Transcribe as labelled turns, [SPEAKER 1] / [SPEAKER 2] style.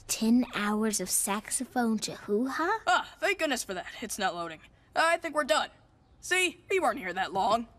[SPEAKER 1] 10 hours of saxophone chahoo-ha?
[SPEAKER 2] Ah, thank goodness for that. It's not loading. I think we're done. See, we weren't here that long.